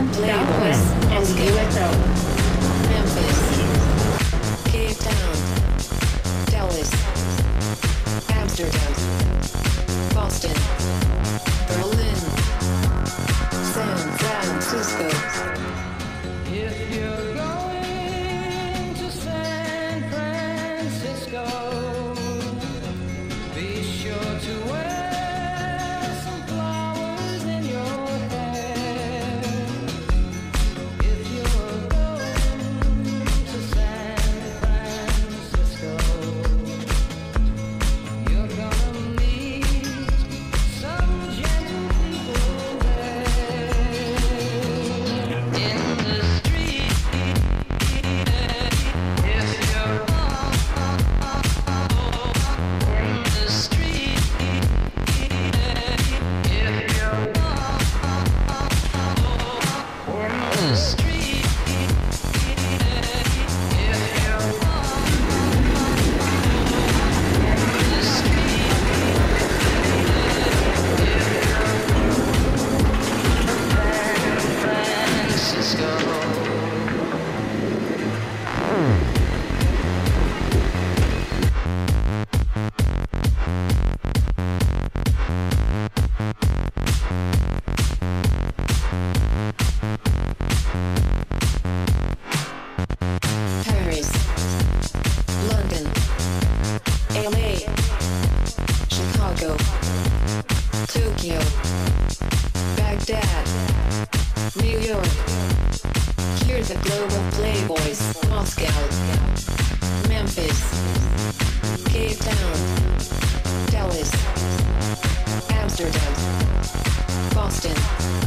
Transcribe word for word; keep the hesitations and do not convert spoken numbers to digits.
Playboys on U S O. Memphis, Cape Town, Dallas, Amsterdam, Boston, Berlin, San Francisco. If you're going to San Francisco, be sure to wear some flowers in your hair. If you're going to San Francisco, you're gonna meet some gentle people there. In the street, if you're in the street, if you're in the street, if you're in the street, San Francisco. Paris, London, L A, Chicago, Tokyo, Baghdad, New York. Hear the global playboys. Moscow, Memphis, Cape Town, Dallas, Amsterdam, Boston,